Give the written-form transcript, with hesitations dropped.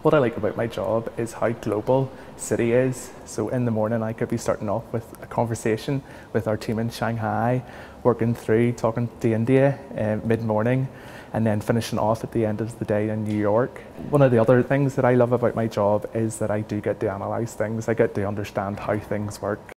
What I like about my job is how global CITI is. So in the morning I could be starting off with a conversation with our team in Shanghai, working through talking to India mid-morning, and then finishing off at the end of the day in New York. One of the other things that I love about my job is that I do get to analyse things. I get to understand how things work.